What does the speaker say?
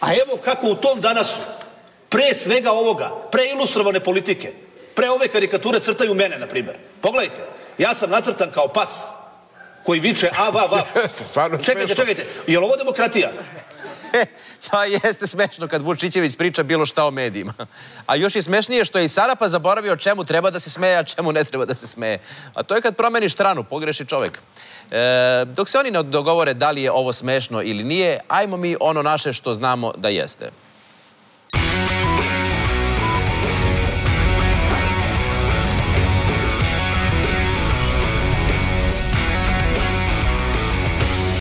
A evo kako u tom danasu, pre svega ovoga, pre ilustrovane politike, pre ove karikature crtaju mene, na primjer. Pogledajte, ja sam nacrtan kao pas koji viče a, va, va. Čekajte, je li ovo demokratija? Pa jeste smešno kad Vučićević priča bilo šta o medijima. A još je smešnije što je i Sarapa zaboravio čemu treba da se smeje, a čemu ne treba da se smeje. A to je kad promeniš stranu, pogreši čovek. Dok se oni ne dogovore da li je ovo smešno ili nije, ajmo mi ono naše što znamo da jeste.